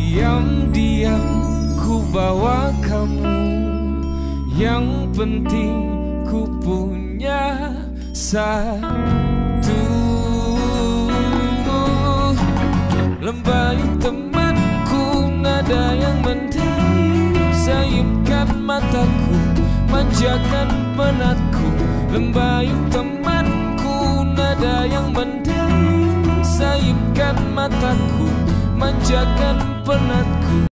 Diam-diam ku bawa kamu, yang penting ku punya satu. Lembayu temanku, nada yang mendung, sayupkan mataku, manjakan penatku. Lembayu temanku, nada yang mendung, sayupkan mataku, manjakan penatku.